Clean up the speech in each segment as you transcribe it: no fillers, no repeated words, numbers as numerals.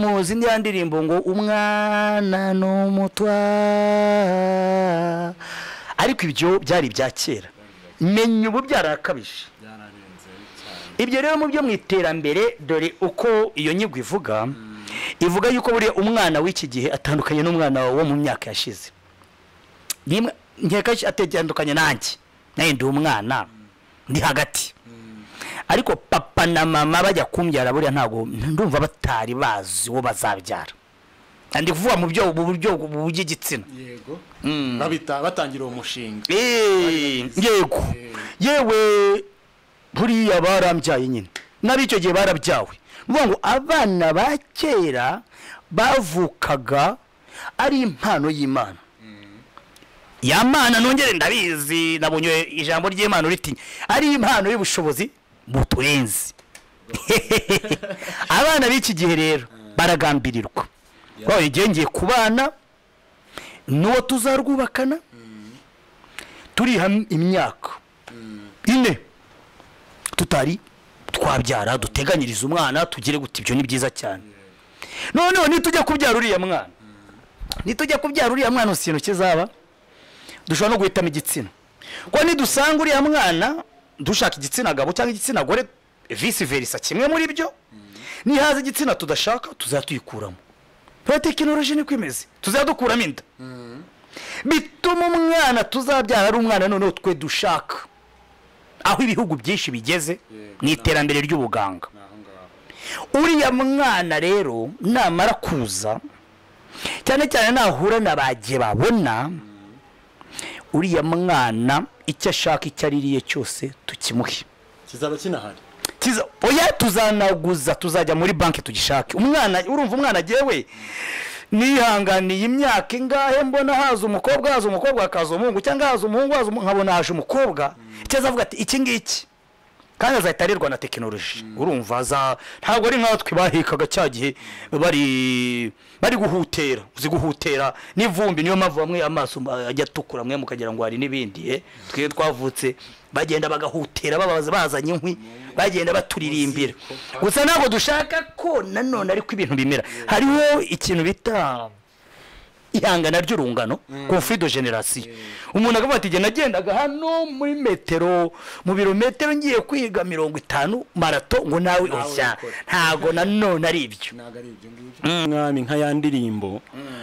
muzi ndi yandirimbo ngo umwana n'umutwa, ariko ibyo byari bya kera. Menya ubu byarakabije. Ibyo rero mu byo mu iterambere, dore uko iyo nyigo ivuga, ivuga yuko buri umwana w'iki gihe atandukanye n'umwana wo mu myaka yashize. Nkeka atandukanye nanjye, naye ndi umwana ndi hagati, ariko papa na mama bajya kumbyara buriya ntago ndumva batari bazi uwo bazabyara. Ndi kuvuga mu buryo bw'igitsina. Yego. Batangira umushinga. Yego. Yewe buriya barambyaye nyine, n'abicyo gihe barabyawe. Nuvuga ngo abana ba kera bavukaga ari impano y'Imana. Ya mana nongere ndabizi, nabonye ijambo ry'Imana riti ari impano y'ubushobozi buturenze. Abana b'iki gihe rero baragambirirwa. Bawe ngiye kubana n'uwo tuzarwubakana, turiha imyaka 4 tutari twabyara, duteganyiriza umwana tugire guti, ibyo ni byiza cyane. Noneho nitujya kubyara uriya mwana, usino kizaba dushobora no guhitamo igitsina. Ko nidusanga uriya mwana dushaka igitsina gabo cyangwa igitsina gore, vice versa, kimwe muri byo, nihaza igitsina tudashaka tuzatuyikuramo. Tekinoloji ni kwimeze, tuzadukuramo inda. Bituma umwana tuzabyara ari umwana noneho twe dushaka. Aho ibihugu byinshi bigeze ni iterambere ry'ubuganga. Uriya mwana rero namara kuza, cyane cyane nahura nabagiye babona, uriya mwana icyo ashaka icyo aririye cyose tukimuhe. Kizaba kinahari. Oya tuzanaguza, tuzajya muri banki tugishake. Umwana urumva umwana jewe nihanganiye imyaka ingahe mbona haza umukobwa akaza umuhungu, cyangwa haza umuhungu nkabona haje umukobwa, icyo avuga ati iki ngiki kandi azahitarirwa na tekinoloji. Urumva ntabwo ari nkaho twibahikaga cyagihe bari guhutera, uzi guhutera n'ivumbi, niyo mpamvu bamwe amaso ajya tukura, mwe mukagira ngo hari n'ibindi. Twe twavutse bagenda bagahutera, bazanye inkwi, bagenda baturirimbira. Gusa ntabwo dushaka ko nanone ariko ibintu bimera. Hariho ikintu bita ihangana ry'urungano, conflit de génération. Umuntu akavuga ati nagendaga hano muri metero, mu birometero ngiye kwiga 50 marato, ngo nawe oshya ntago nanone ari ibyo. Mwami nka yandirimbo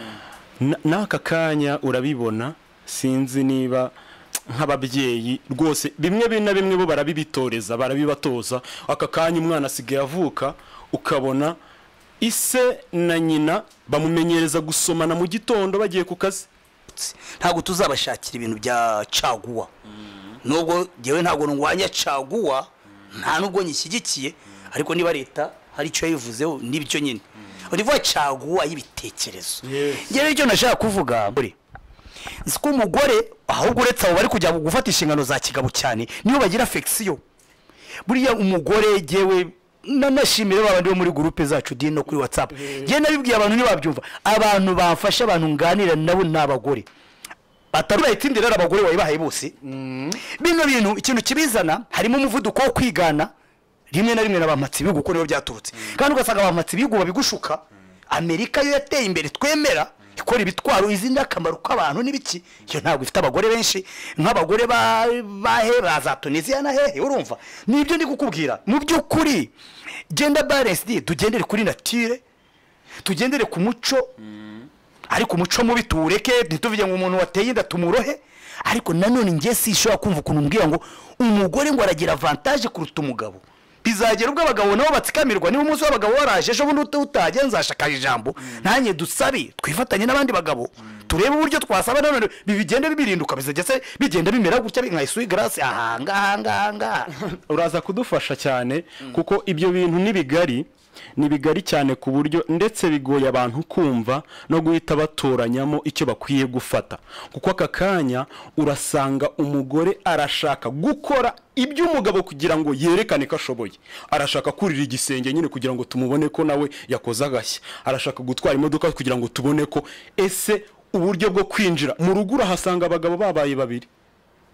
n'aka kanya urabibona, sinzi niba nk'ababyeyi rwose bimwe bo barabibitoreza, barabibatoza. Aka kanya umwana asigaye avuka, ukabona ise na nyina bamumenyereza gusomana mu gitondo bagiye ku kazi. Ntago tuzabashakira ibintu bya caguwa. Nubwo jewe ntago ngwanya caguwa, nta nubwo nyishyigikiye, ariko niba leta hari icyo yivuzeho nibyo nyine. Urivuga caguwa y'ibitekerezo. Ngewe icyo nashaka kuvuga buri nziko umugore ahubwo uretse abo bari kujya gufata inshingano za kigabo cyane, niyo bagira affection. Buriya umugore jewe nanashimire babandi bo muri groupe zacu dino kuri WhatsApp. Je nabibwiye abantu nibabyumva, abantu bafasha abantu nganira nabo n'abagore. Batarubaye tindira abagore wayibahaye bose. Bino bintu ikintu kibizana harimo umuvuduko wo kwigana, rimwe na rimwe nabamatsi bigo uko niyo byaturutse. Kandi ugasanga abamatsi bigo babigushuka. Amerika yo yateye imbere twemera ikora ibitwaro izindi akamaro k'abantu n'ibiki. Iyo ntabwo ifite abagore benshi nk'abagore bahe baza Tunisia na hehe. Urumva nibyo ndi kukubwira mu by'ukuri. Gender balance tugendere kuri nature, tugendere ku muco, ariko umuco mubi tuwureke, ntituvuge ngo umuntu wateye inda tumurohe. Ariko nanone ngiye sishobora kumva ukuntu mbwira ngo umugore ngo aragira avantage kuruta umugabo. Bizagera ubwo abagabo nabo batsikamirwa, niba umunsi w'abagabo waraje ejo bundi utagenza ashakaje ijambo, nanye dusabe twifatanye n'abandi bagabo turebe uburyo twasaba none bibigende bibirinduka, bizagese bigenda bimera gutya nka isuyi grace ahanga. Uraza kudufasha cyane kuko ibyo bintu ni bigari cyane ku buryo ndetse bigoye abantu kumva no guhita batoranyamo icyo bakwiye gufata. Kuko aka kanya urasanga umugore arashaka gukora ibyo umugabo kugira ngo yerekane ko ashoboye. Arashaka kurira igisenge nyine kugira ngo tumubone ko nawe yakoze agashya. Arashaka gutwara imodoka kugira ngo tubone ko ese uburyo bwo kwinjira mu rugo urahasanga abagabo babaye babiri.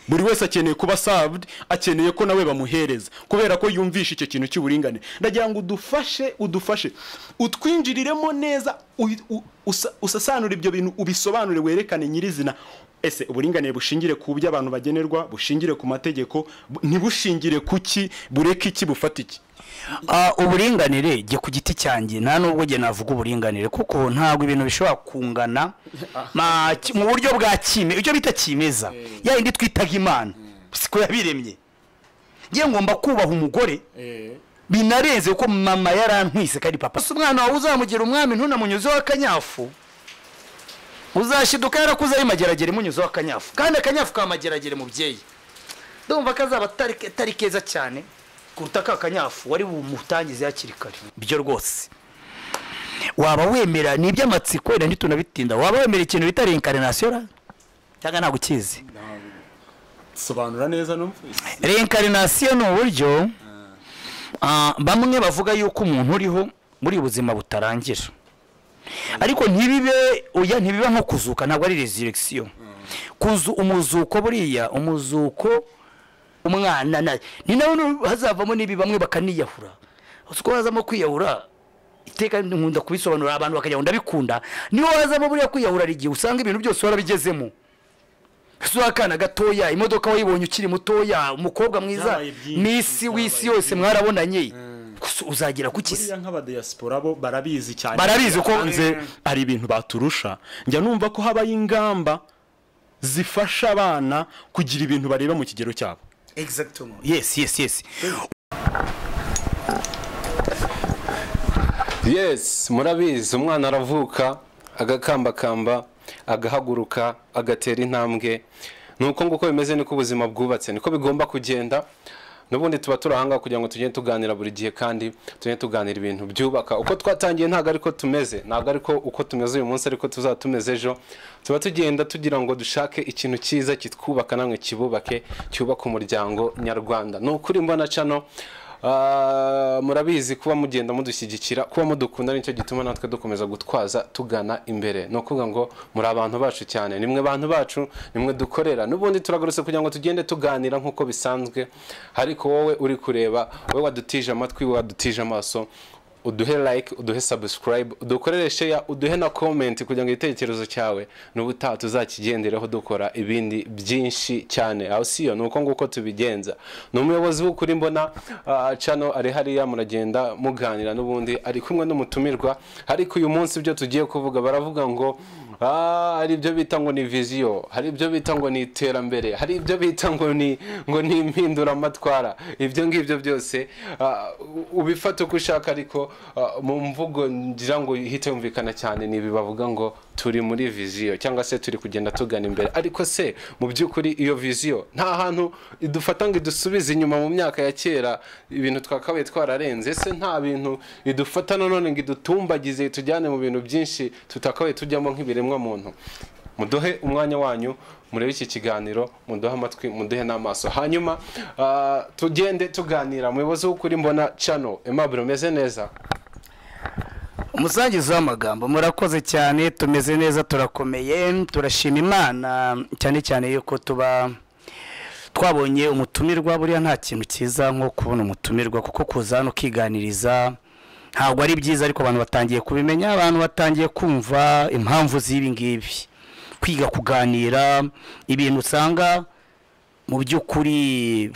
buri wese akeneye kuba served, akeneye ko nawe bamuhereza kubera ko yumvisha icyo kintu cy'uburinganire. Ndagira ngo udufashe utwinjiriremo neza, usasanura ibyo bintu, ubisobanure, werekane nyirizina. Ese uburinganire bushingire ku byo abantu bagenerwa, bushingire ku mategeko, ntibushingire kuki, bureke iki, bufata iki? Uburinganire jye ku giti cyanjye nta nubwo jye navuga uburinganire, kuko ntabwo ibintu bishobora kungana mu buryo bwa kime, icyo bita kimeza ya indi twitaga Imana siko yabiremye. Ngiye ngomba kubaha umugore binarenze uko mama yarantwise kandi papa. Umwana wawe uzamugira umwami ntunamunyuze w'akanyafu, uzashiduka yarakuze ari mageragere munyuze w'akanyafu, kandi akanyafu ka mageragere mubyeyi ndumva kazaba tari keza cyane kuruta ka kanyafu wari bumutangize yakiri kare. Byo rwose waba wemera ni iby'amatsiko wenda ntitunabitinda, waba wemera ikintu bita reincarnation cyangwa nta gukizi? Sobanura neza numvise. Reincarnation ni uburyo bamwe bavuga yuko umuntu uriho muri ubuzima butarangira, ariko ntibibe nko kuzuka, ntabwo ari resurrection. Umuzuko buriya umuzuko umwana ni nawe hazavamo nibi bamwe bakaniyahura. Uko hazamo kwiyahura iteka nkunda kubisobanura abantu bakajya ndabikunda, niho hazamo buriya kwiyahura rigiye usanga ibintu byose warabigezemo. Akana gatoya, imodoka wayibonye ukiri mutoya, umukobwa mwiza, misi wisi yose mwarabonanye, uzagira kuki? Buriya nk'aba diaspora bo barabizi cyane, barabizi ko nze ari ibintu baturusha. Njya numva ko habaye ingamba zifasha abana kugira ibintu bareba mu kigero cyabo. Exactement. Yes. Yes, murabizi umwana aravuka agakambakamba, agahaguruka, agatera intambwe. Nuko nguko bimeze, niko ubuzima bwubatse, niko bigomba kugenda. Nubundi tuba turahanga kugira ngo tugende tuganira buri gihe, kandi tugende tuganira ibintu byubaka. Uko twatangiye ntago ariko tumeze, ntago ariko uko tumeze uyu munsi ariko tuzatumeze ejo. Tuba tugenda tugira ngo dushake ikintu cyiza kitwubaka, namwe kibubake, cyubaka umuryango nyarwanda. Nukuri mbona cano murabizi kuba mugenda mudushyigikira, kuba mudukunda, nicyo gituma natwe dukomeza gutwaza tugana imbere. No kuvuga ngo muri abantu bacu cyane, nimwe bantu bacu, nimwe dukorera. Nubundi turagarutse kugira ngo tugende tuganira nkuko bisanzwe. Ariko wowe uri kureba, wowe wadutije amatwi, wadutije amaso, uduhe like, uduhe subscribe, udukorere share, uduhe na comment kugira ngo igitekerezo cyawe n'ubutaha tuzakigendereho dukora ibindi byinshi cyane. Aho siyo nuko nguko tubigenza. N'umuyobozi w'ukuri mbona channel ari hariya, muragenda muganira, n'ubundi ari kumwe n'umutumirwa. Ariko uyu munsi ibyo tugiye kuvuga, baravuga ngo hari ibyo bita ngo ni vision, hari ibyo bita ngo ni iterambere, hari ibyo bita ngo ni impindura amatwara. Ibyo ngibyo byose ubifata uko ushaka, ariko mu mvugo ngira ngo ihite yumvikana cyane ni bibavuga ngo turi muri vision cyangwa se turi kugenda tugana imbere. Ariko se mu byukuri iyo vision nta hantu idufata ngo idusubize inyuma mu myaka ya kera, ibintu twakabaye twararenze. Se nta bintu idufata none ngo idutumbagize tujyane mu bintu byinshi tutakabaye tujyamo nk'ibiremwa muntu. Muduhe umwanya wanyu, murebe iki kiganiro, muduhe amatwi, muduhe n'amaso, hanyuma tugende tuganira. Umuyobozi w'ukuri mbona channel, Aimable, umeze neza? Umusangizo w'amagambo, murakoze cyane, tumeze neza, turakomeye, turashima Imana cyane cyane yuko twabonye umutumirwa. Buriya nta kintu cyiza nko kubona umutumirwa, kuko kuza no kiganiriza ntabwo ari byiza, ariko abantu batangiye kubimenya, abantu batangiye kumva impamvu z'ibi ngibi, kwiga kuganira ibintu usanga mu by'ukuri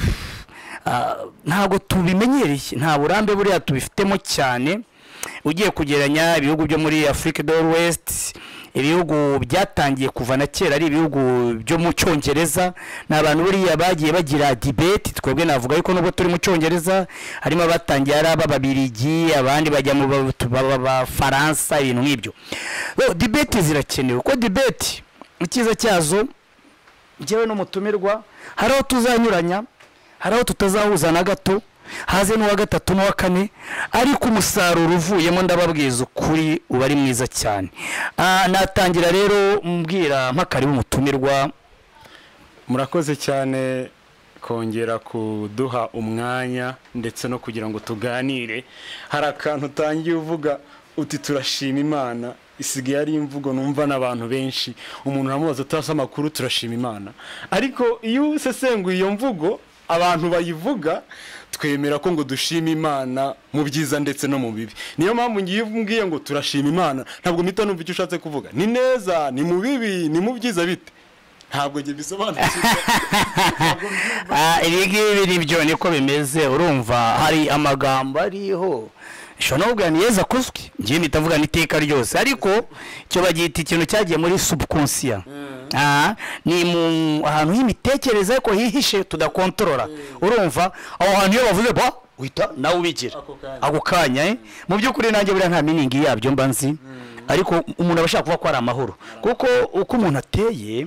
ntabwo tubimenyereye, nta burambe buriya tubifitemo cyane. Ugiye kugeranya ibihugu byo muri Afrique de l'Ouest, ibihugu byatangiye kuva na kera ari ibihugu byo mu Cyongereza, n'abantu buriya bagiye bagira debate. Twebwe navuga yuko nubwo turi mu Cyongereza harimo abatangiye ari ababirigi, abandi bajya mu Faransa, ibintu nk'ibyo. Debate zirakenewe, ko debate ikiza cyazo njyewe n'umutumirwa hari aho tuzanyuranya, hari aho tutazahuza na gato, haze n'uwa gatatu n'uwa kane, ariko umusaruro uvuyemo ndababwiza ukuri uba ari mwiza cyane. Natangira rero mbwira mpakari w'umutumirwa. Murakoze cyane kongera kuduha umwanya ndetse no kugira ngo tuganire. Hari akantu utangiye uvuga uti turashima imana isigaye ari imvugo numva n'abantu benshi, umuntu uramubaza utasa amakuru turashima imana, ariko iyo usesenguye iyo mvugo abantu bayivuga twemera ko ngo dushima imana mu byiza ndetse no mu bibi. Niyo mpamvu ngiye mbwiye ngo turashima imana ntabwo mpita numva icyo ushatse kuvuga, ni neza ni mu bibi ni mu byiza bite, ntabwo ngiye bisobanukirwa. Ibi ngibi nibyo niko bimeze. Urumva hari amagambo ariho shona ubwa ni yeza kuzwi ngiye mitavuga niteka ryose, ariko cyo bagita ikintu cyagiye muri subconscient. Ni mu ahantu y'imitekerereze ariko hihishe tudakontorora. Urumva aho hantu iyo bavuze ba wita nawe ubigira ako kanya mu by'ukuri nanjye buriya nta meaning yabyo mba nzi, ariko umuntu abashaka kuvuga ko ari amahoro, kuko uko umuntu ateye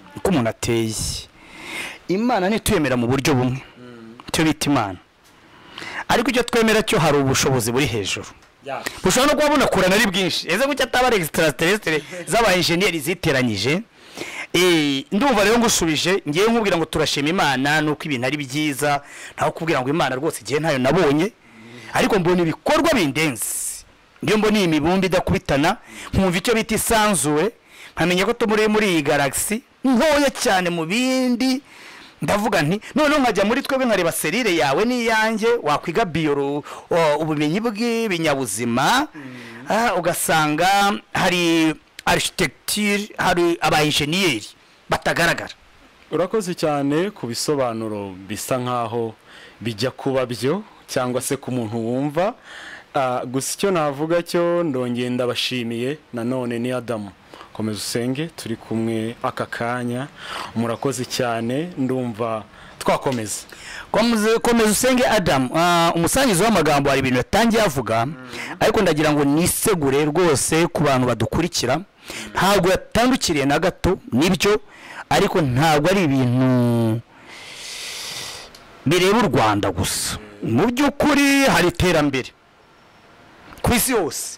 Imana ntituyemera mu buryo bumwe cyo bita Imana, ariko icyo twemera cyo hari ubushobozi buri hejuru bushobora no kuba bunakurana ari bwinshi. Ese kuki ataba ari extraterrestre z'aba engineers ziteranyije? Ndumva rero ngusubije ngiye nkubwira ngo turashima Imana nuko ibintu ari byiza, ntaho kubwira ngo Imana rwose igihe ntayo nabonye, ariko mbona ibikorwa bindenze. Ndiyo mbona imibumbi idakubitana, nkumva icyo bita isanzure, nkamenya ko tumuri muri iyi galaxy ntoya cyane mu bindi. Ndavuga nti noneho nkajya muri twebwe nkareba serire yawe n'iyanjye, wakwiga biolo ubumenyi bw'ibinyabuzima, ugasanga hari architecture, hari aba engineer batagaragara. Urakoze cyane ku bisobanuro bisa nkaho bijya kuba byo cyangwa se ku muntu wumva. Gusa icyo navuga cyo ndongeye ndabashimiye nanone ni Adamu komeza usenge turi kumwe aka kanya, murakoze cyane. Ndumva twakomeza komeza usenge Adam. Umusangizo w'amagambo hari ibintu yatangiye avuga, ariko ndagira ngo nisegure rwose ku bantu badukurikira. Ntabwo yatandukiriye na gato nibyo, ariko ntabwo ari ibintu bireba u Rwanda gusa. Mu by'ukuri hari iterambere ku isi yose.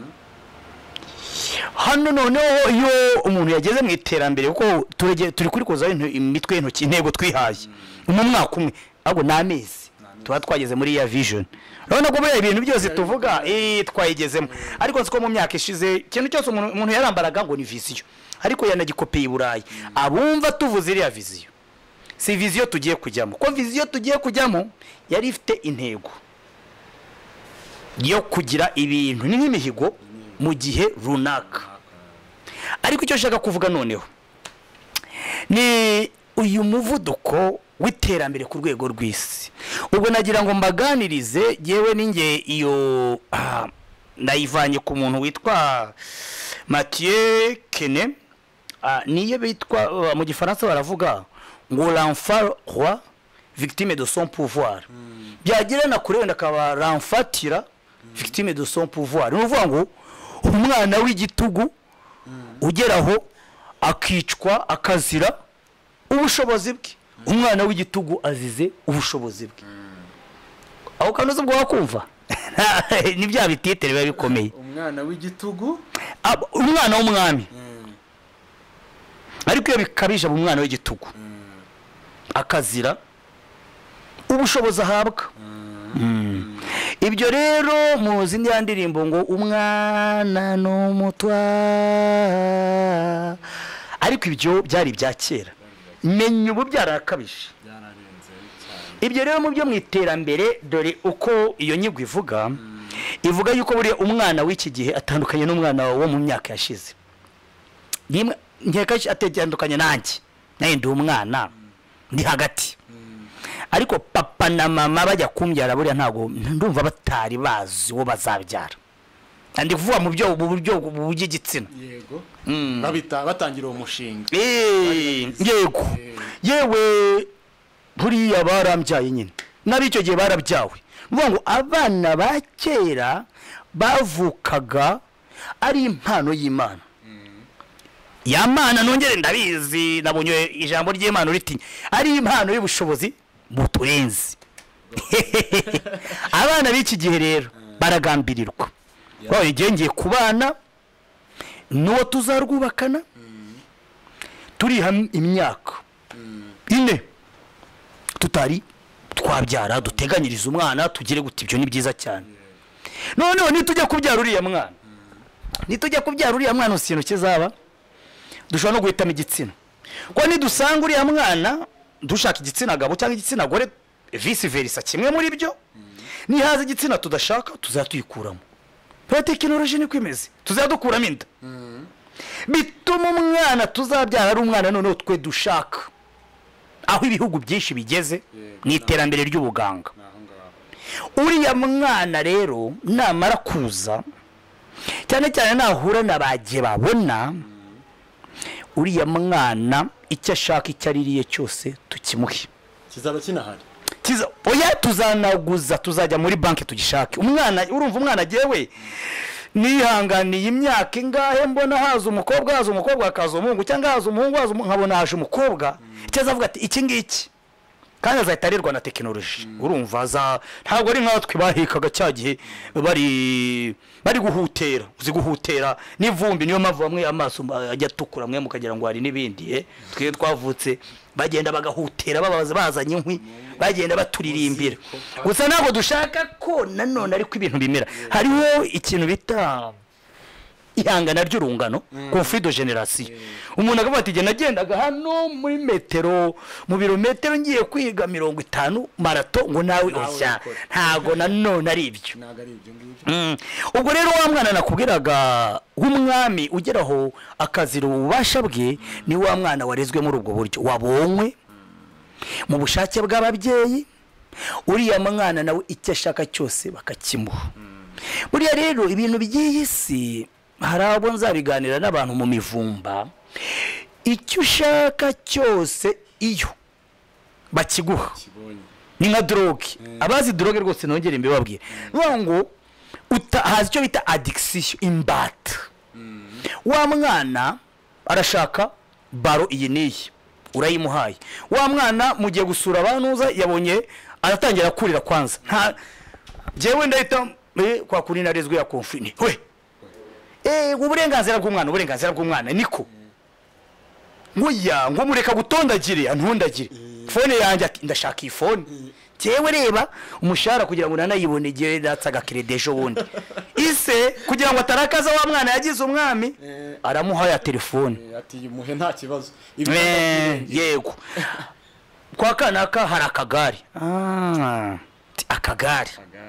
Hano noneho iyo umuntu yageze mu iterambere, kuko turi kuri koza imitwe y'intoki intego twihaye mu mwaka umwe, ahubwo n'amezi tuba twageze muri ya vision. Urabona ko buriya ibintu byose tuvuga twayigezemo, ariko nzi ko mu myaka ishize ikintu cyose umuntu yarambaraga ngo ni vision, ariko yanagikopeye i Burayi. Abumva tuvuze iriya vision si vision tugiye kujyamo, ko vision tugiye kujyamo yari ifite intego yo kugira ibintu ni nk'imihigo mu gihe runaka. Ariko icyo nshaka kuvuga noneho ni uyu muvuduko w'iterambere ku rwego rw'isi. Ubwo nagira ngo mbaganirize yewe ninge iyo ndayivanye ku muntu witwa Mathieu Kene, niyo bitwa mu gifaransa baravuga ngo l'enfant roi victime de son pouvoir. Byagira na kure ndakaba l'enfatira victime de son pouvoir. Nuvuga ngo umwana w'igitugu ugeraho akicwa akazira ubushobozi bwe. Umwana w'igitugu azize ubushobozi bwe. Aho kanoze bwo wakumva ni bya bititere biba bikomeye. Umwana w'igitugu, umwana w'umwami, ariko iyo bikabije mu mwana w'igitugu akazira ubushobozi ahabwa. Ibyo rero mu zindi ndirimbo ngo umwana n'umutwa, ariko ibyo byari ibya kera. Menya ubu byarakabije. Ibyo rero mu byo mu iterambere, dore uko iyo nyigo ivuga yuko buri umwana w'iki gihe atandukanye n'umwana wo mu myaka yashize. Nkeka atandukanye nanjye ndi umwana ndi hagati, ariko papa na mama bajya kumbyara buriya ntago ndumva batari bazi uwo bazabyara. Ndi kuvuga mu buryo bw'igitsina. Yego. Batangira uwo mushinga. Yego. Yewe buriya barambyaye nyine. Nabicyo gihe barabyawe. Nuvuga ngo abana ba kera bavukaga ari impano y'Imana. Ya mana nongere ndabizi, nabonye ijambo ry'Imana uritinya. Ari impano y'ubushobozi buturenze. Abana b'iki gihe rero baragambirirwa. Ngiye kubana n'uwo tuzarwubakana, turiha imyaka 4 tutari twabyara, duteganyiriza umwana tugire guti. Ibyo ni byiza cyane. Noneho nitujya kubyara uriya mwana nitujya kubyara uriya mwana ikintu kizaba dushobora no guhitamo igitsina kuko nidusanga uriya mwana dushaka igitsina gabo cyangwa igitsina gore vice versa kimwe muri byo nihaza igitsina tudashaka tuzatuyikuramo tekinoloji niko imeze tuzadukuramo inda bituma umwana tuzabyara ari umwana noneho twe dushaka aho ibihugu byinshi bigeze mu iterambere ry'ubuganga uriya mwana rero namara kuza cyane cyane nahura na bagiye babona uriya mwana icyo ashaka icyo aririye cyose tukimuhe kizaba kinahari oya tuzanaguza tuzajya muri banki tugishake umwana urumva umwana agiyewe nihanganiye imyaka ingahe mbona haza umukobwa hakaza umuhungu cyangwa haza umuhungu nkabona haje umukobwa icyo azavuga ati iki ngiki kandi azahita arerwa na tekinoloji urumva ntabwo ari nk'aho bahikaga cya gihe bari guhutera uzi guhutera n'ivumbi niyo mpamvu bamwe amaso ajya atukura mwe mukagira ngo hari n'ibindi twe twavutse bagenda bagahutera bazanye inkwi bagenda baturirimbira gusa ntabwo dushaka ko nanone ariko ibintu bimera hariho ikintu bita ihangana ry'urungano conflit de génération umuntu akavuga ati genda nagendaga hano muri metero mu birometero ngiye kwiga 50 marato ngo nawe ushya ntago nanone ari ibyo ubwo rero wa mwana nakubwiraga w'umwami ugeraho akazira ububasha bwe ni wa mwana warezwe muri ubwo buryo wabonywe mu bushake bw'ababyeyi uriya mwana nawe icyo ashaka cyose bakakimuha buriya rero ibintu by'iyi si hari abo nzabiganira n'abantu mu mivumba icyo ushaka cyose iyo bakiguha ni nka droge abazi droge rwose nongere mbibabwire ngo haza icyo bita addiction imbata wa mwana arashaka baro iyi niyi urayimuhaye wa mwana mugiye gusura abantuza yabonye aratangira kurira kwanza nta jewe ndahita kwa kuri narezwe ya conflit we uburenganzira bw'umwana niko nguya ngo mureka gutondagire antondagire phone yanjye ndashaka iyi phone jewe reba umushara kugira ngo nanayibone igihe datsaga credejo bundi ise kugira ngo atarakaza wa mwana yagize umwami aramuha ya telefone ati muhe nta kibazo yego kwa kanaka hari akagari akagari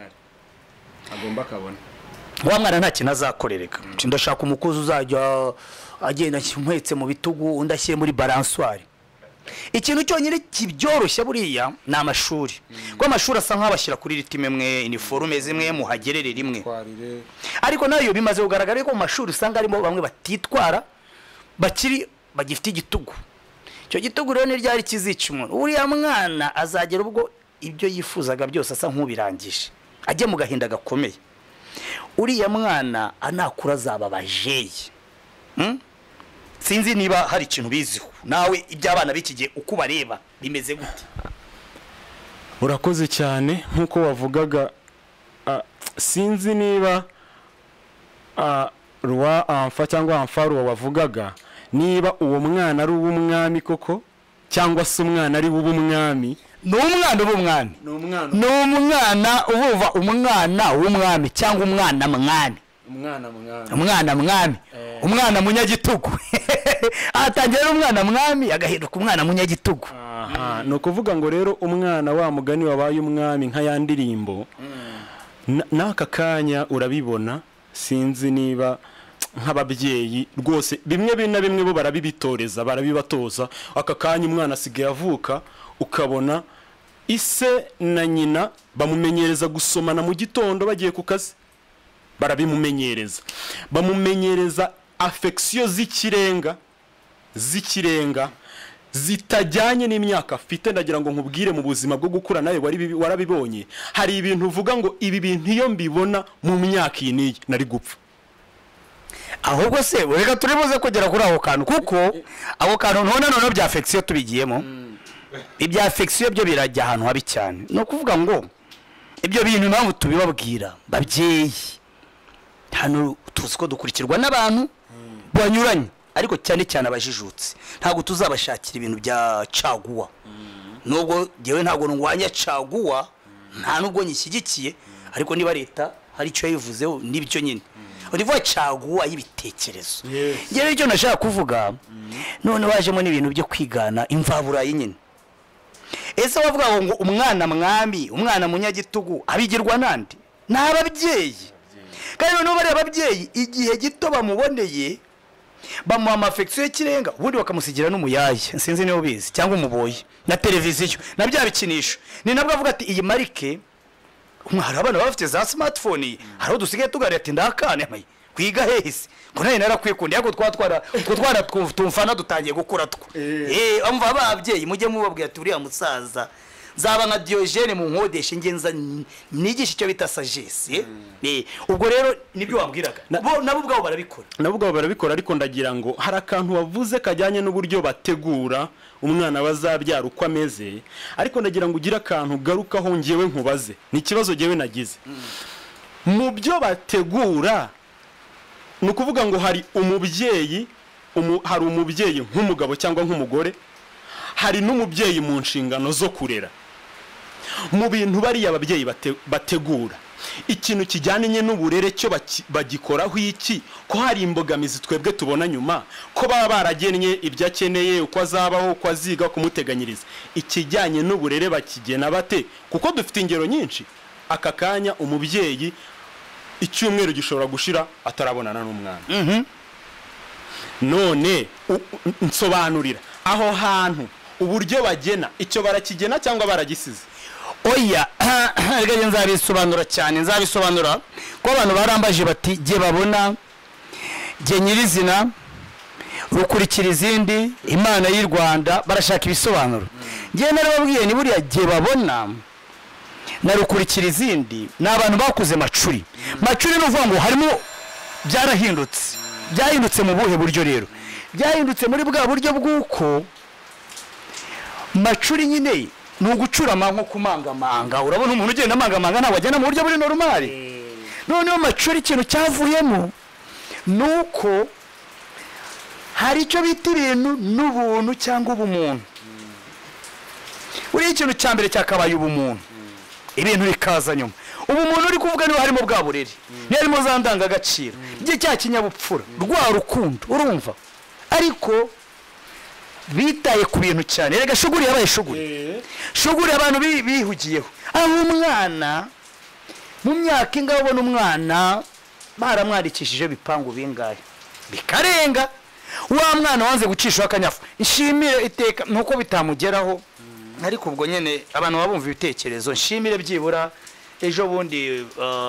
agomba kabona wa mwana nta kintu azakorereka ndashaka umukozi uzajya agenda nkwetse mu bitugu undi ashyire muri balansoire ikintu cyonyine kibyoroshya buriya ni amashuri kuko amashuri asa nk'abashyira kuri ritime imwe iniforume zimwe muhagerere rimwe ariko nayo bimaze kugaragara ko mu mashuri usanga harimo bamwe batitwara bagifite igitugu icyo gitugu rero ni ryari kizica umuntu uriya mwana azagera ubwo ibyo yifuzaga byose asa nk'ubirangije ajye mu gahinda gakomeye uriya mwana anakura azaba bajeyi sinzi niba hari ikintu biziho nawe iby'abana bikigiye uko bareba bimeze gute urakoze cyane nkuko wavugaga sinzi niba rwa amfa cyangwa amfaru wavugaga niba uwo mwana ari uw'umwami koko cyangwa se umwana ari uw'umwami n'umwana w'umwami n'umwana uvuva umwana w'umwami cyangwa umwana mwami umwana munyagitugu atangira umwana mwami agahinduka umwana munyagitugu no kuvuga ngo rero umwana wa mugani wabaye umwami nka ya ndirimbo n'aka kanya urabibona sinzi niba nk'ababyeyi rwose bimwe na bimwe bo barabibitoreza barabibatoza aka kanya umwana asigaye avuka ukabona ise na nyina bamumenyereza gusomana mu gitondo bagiye ku kazi bamumenyereza affection z'ikirenga zitajyanye n'imyaka afite ndagira ngo nkubwire mu buzima bwo gukura nawe warabibonye hari ibintu uvuga ngo ibi bintu iyo mbibona mu myaka iyi niyi nari gupfa ahubwo se reka turibuze kugera kuri aho kantu kuko aho kantu none bya affection tubigiyemo ibya affection byo birajya ahantu habi cyane no kuvuga ngo ibyo bintu mpamvu tubibabwira babyeyi hano tuzi ko dukurikirwa n'abantu banyuranye ariko cyane cyane abajijutse ntabwo tuzabashakira ibintu bya caguwa nubwo jewe ntabwo ngwanya caguwa nta nubwo nyishyigikiye ariko niba leta hari icyo yivuzeho n'ibyo nyine urivuga caguwa y'ibitekerezo ngewe icyo nashaka kuvuga none wajemo n'ibintu byo kwigana imvaburayi nyine ese wavuga ngo umwana mwami umwana munyagitugu abigirwa nande n'ababyeyi kandi noneho bari ababyeyi igihe gito bamuboneye bamuha amafekisiyo y'ikirenga ubundi bakamusigira n'umuyaye sinzi niba ubizi cyangwa umuboyi na televiziyo na bya bikinisho ni nabwo avuga ati iyi marike hari abana bafite za smartphone hari dusigaye tuganira ati ndakane mayi kwiga hehise ngo nawe narakwikundiye ariko twatwara tumfana dutangiye gukura two amva ababyeyi mujye mubabwira ati uriya musaza zaba nka Diogene mu nkodeshe ngenza nigisha icyo bita sagesse ubwo rero nibyo wabwiraga nabo ubwabo barabikora ariko ndagira ngo hari akantu wavuze kajyanye n'uburyo bategura umwana bazabyara uko ameze ariko ndagira ngo ugire akantu garukaho ngewe nkubaze ni ikibazo ngewe nagize mu byo bategura ni ukuvuga ngo hari umubyeyi hari umubyeyi nk'umugabo cyangwa nk'umugore hari n'umubyeyi mu nshingano zo kurera mu bintu bariya ababyeyi bategura ikintu kijyanye n'uburere cyo bagikoraho iki ko hari imbogamizi twebwe tubona nyuma ko baba baragennye ibyo akeneye uko azabaho uko aziga kumuteganyiriza ikijyanye n'uburere bakigena bate kuko dufite ingero nyinshi aka kanya umubyeyi icyumweru gishobora gushira atarabonana n'umwana none nsobanurira aho hantu uburyo bagena icyo barakigena cyangwa baragisize oya rega nzabisobanura cyane nzabisobanura ko abantu barambaje bati je babona je nyirizina rukurikira izindi imana y'u Rwanda barashaka ibisobanuro ngiye narababwiye ni buriya je babona na rukurikira izindi n'abantu bakuze macuri n'uvuga ngo harimo byarahindutse mu buhe buryo rero byahindutse muri bwa buryo bw'uko macuri nyine ni ugucurama nko kumangamanga urabona umuntu ugenda amangamanga ntabwo agenda mu buryo buri normali noneho macuri ikintu cyavuyemo ni uko hari icyo bita ibintu n'ubuntu cyangwa ubumuntu uriya ikintu cya mbere cyakabaye ubumuntu ibintu bikaza nyuma ubumuntu uri kuvuga niba harimo bwa burere niba harimo za ndangagaciro cya kinyabupfura rwa rukundo urumva ariko bitaye ku bintu cyane rega shuguri yabaye shuguri abantu bihugiyeho aho umwana mu myaka ingaho ubona umwana baramwandikishije bipangu bingahe bikarenga wa mwana wanze gucishaho akanyafu nshimire iteka nuko bitamugeraho ariko ubwo nyene abantu babumva ibitekerezo nshimire byibura ejo bundi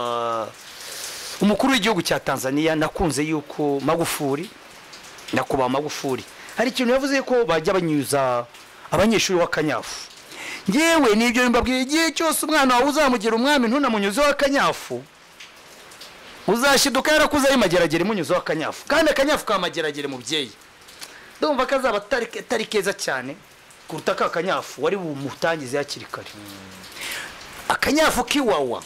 umukuru w'igihugu cya Tanzania nakunze yuko Magufuli nakuba Magufuli hari ikintu yavuze ko bajya banyuza abanyeshuri w'akanyafu ngewe nibyo mbabwiye igihe cyose umwana wawe uzamugira umwami ntunamunyuze w'akanyafu uzashiduka yarakuze ari mageragere munyuze w'akanyafu kandi akanyafu ka mageragere mubyeyi ndumva kazaba atari keza cyane kuruta ka kanyafu wari bumutangize hakiri kare akanyafu kiwawa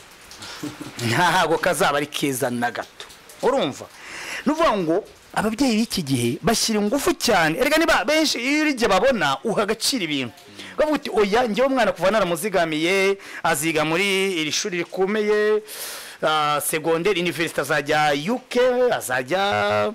ntago kazaba ari keza na gato urumva nuvuga ngo ababyeyi b'iki gihe bashyira ingufu cyane erega niba benshi irije babona uhagacira ibintu bavuga uti oya ngewe umwana kuva naramuzigamiye aziga muri iri shuri rikomeye secondaire university azajya UK azajya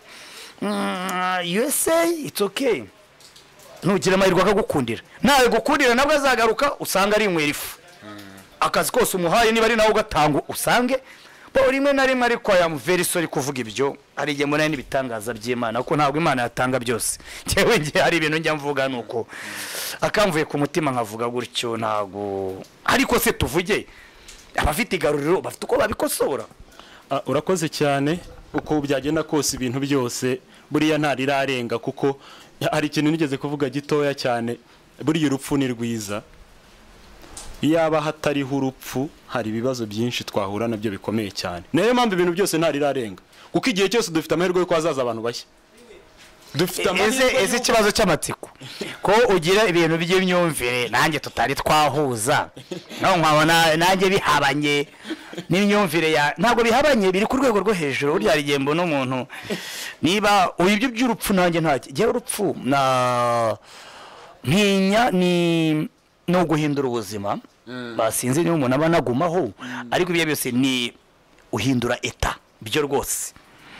USA it's okay nugira amahirwe akagukundira nawe gukundira nabwo azagaruka usanga ari inkwerifu akazi kose umuhaye niba ari nawe ugatanga usange rimwe na rimwe ariko ya very sorry kuvuga ibyo ari igihe murane n'ibitangaza by'Imana kuko ntabwo Imana yatanga byose cyewe ngiye hari ibintu njya mvuga nuko akamvuye ku mutima nkavuga gutyo ntago ariko se tuvuge abafite igaruriro bafite uko babikosora urakoze cyane uko byagenda kose ibintu byose buriya ntarirarenga kuko hari ikintu nigeze kuvuga gitoya cyane buriya urupfu ni rwiza yaba hatariho urupfu hari ibibazo byinshi twahura nabyo bikomeye cyane nayo mpamvu ibintu byose ntarirarenga kuko igihe cyose dufite amahirwe yo kwazaza abantu bashya dufite ese ikibazo cy'amatsiko ko ugira ibintu by'imyumvire nanjye tutari twahuza no nkabona nanjye bihabanye n'imyumvire ya ntabwo bihabanye biri ku rwego rwo hejuru uri ari gembo n'umuntu niba ibyo by'urupfu nanjye ntacyo gihe urupfu na ntinya ni no guhindura ubuzima basinze niyo umuntu aba nagumaho ariko ibyo byose ni uhindura eta byo rwose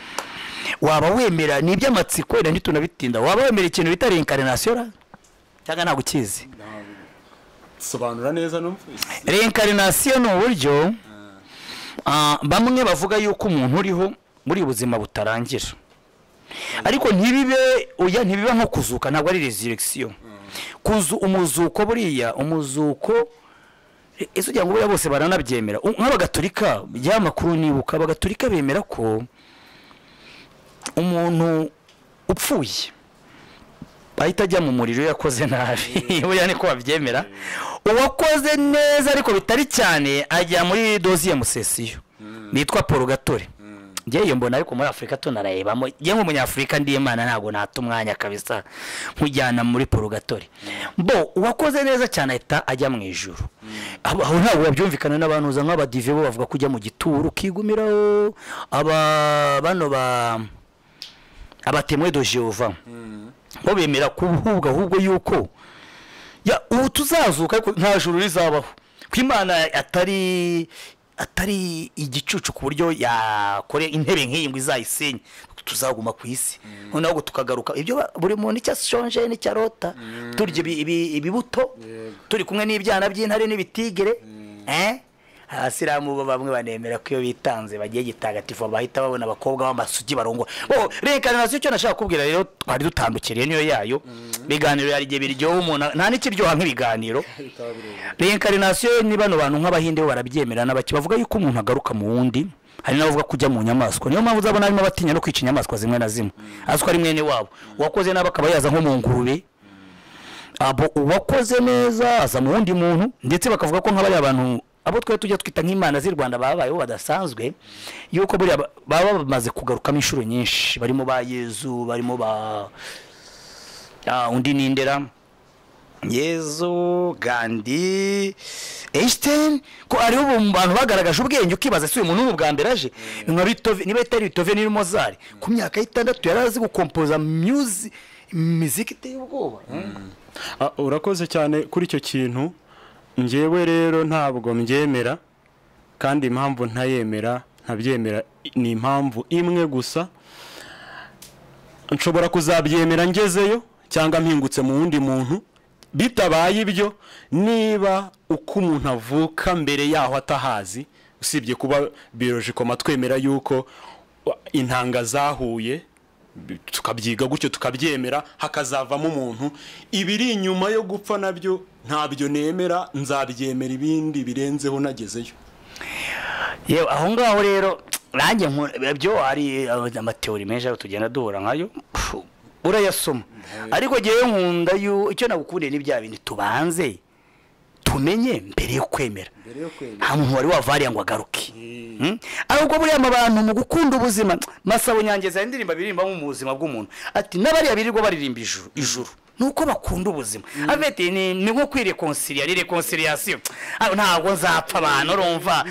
waba wemera ni iby'amatsiko wenda ntitunabitinda waba wemera ikintu bita reincarnation cyangwa ntabwo ukizi sobanura neza numvise reincarnation ni uburyo bamwe bavuga yuko umuntu uriho muri ubuzima butarangira ariko ntibiba nko kuzuka ntabwo ari resurrection umuzuko buriya umuzuko ese ugira ngo buriya bose baranabyemera nk'abagatolika by'amakuru nibuka abagatolika bemera ko umuntu upfuye bahita ajya mu muriro yakoze nabi buriya niko babyemera uwakoze neza ariko bitari cyane ajya muri deuxième session nitwa purgatoire ngiye mbona ariko muri Afrika tunarayebamo ngiye nk'umunyafrika ndi Imana ntago nata umwanya kabisa nkujyana muri purgatoire uwakoze neza cyane ahita ajya mu ijuru aho ntabwo babyumvikana n'abantu nk'abadive bo bavuga kujya mu gituro ukigumiraho abatemwe de Jehova bo bemera kuvuga ahubwo yuko ubu tuzazuka ariko nta juru rizabaho ko Imana atari igicucu ku buryo yakore intebe nk'iyi ngo izayisenye tuzaguma ku isi noneho tukagaruka ibyo buri muntu icyo ashonje n'icyarota turya ibibuto turi kumwe n'ibyana by'intare n'ibitigere abasilamu bamwe banemera ko iyo bitanze bagiye gitagatifu bahita babona abakobwa b'amasugi barongwa reincarnation cyo nashaka kubwira rero twari dutandukiriye niyo yayo biganiro yari gihe biryoha umuntu nta n'ikiryoha nk'ibiganiro reincarnation ni bano bantu nk'abahinde bo barabyemera n'abaki bavuga yuko umuntu agaruka mu wundi hari n'abavuga kujya mu nyamaswa niyo mpamvu uzabona harimo abatinya no kwica inyamaswa zimwe na zimwe aziko ari mwene wabo uwakoze nabi akaba yaza nko mu ngurube uwakoze neza aza mu wundi muntu ndetse bakavuga ko nk'abari abantu abo twe tujya twita nk'Imana z'i Rwanda babayeho badasanzwe yuko buriya baba bamaze kugarukamo inshuro nyinshi barimo ba Yezu barimo ba undi nindera Yezu Gandhi Einstein ko ari ubu bantu bagaragaje ubwenge ukibaza se uyu muntu bwa mbere aje nka Beethoven niba itari Beethoven ni Mozart ku myaka 6 yarazi gukompoza music iteye ubwoba urakoze cyane kuri icyo kintu njyewe rero ntabwo mbyemera kandi impamvu ntayemera ntabyemera ni impamvu imwe gusa nshobora kuzabyemera ngezeyo cyangwa mpingutse mu wundi muntu bitabaye ibyo niba uko umuntu avuka mbere yaho atahazi usibye kuba biological matwemera yuko intanga zahuye tukabyiga gutyo tukabyemera hakazavamo umuntu ibiri inyuma yo gupfa nabyo ntabyo nemera nzabyemera ibindi birenzeho nagezeyo yewe aho ngaho rero nanjye byo ari amateori menshi aho tugenda duhura nkayo urayasoma ariko giye nkunda icyo nagukundiye ni bya bindi tubanze tumenye mbere yo kwemera nta muntu wari wavariye ngo agaruke ahubwo buriya abantu mu gukunda ubuzima Masabo Nyangeza indirimba birimba mu buzima bw'umuntu ati n'abariya birirwa baririmba ijuru nuko bakunda ubuzima avete ni nko kwireconcilier reconciliation ntabwo nzapfa abantu urumva